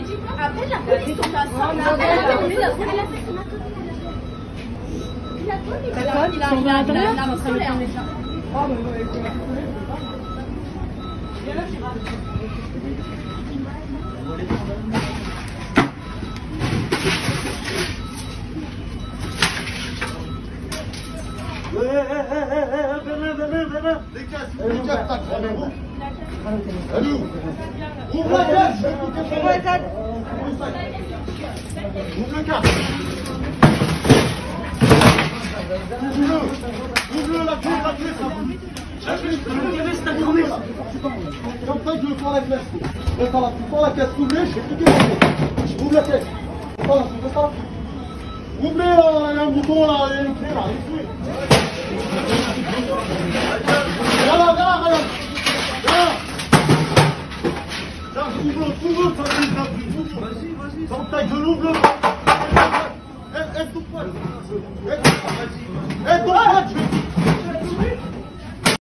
Appelle la police, on va ça. Venez. Les caisses, tac, allez, ouvre la caisse. Ouvre la caisse. Ouvre le caisse. Ouvre-le, la clé, ça vous. Comme ça, je prends la caisse. Reste là, tu prends la caisse, ouvre-le, je vais cliquer sur le caisse. Ouvre la caisse. C'est ça. Ouvrez, il y a un bouton là, il y a une clé là, ici. Regarde. Ouvre, ça dit, vas-y. Dans ta gueule, ouvre-le. Aide-toi.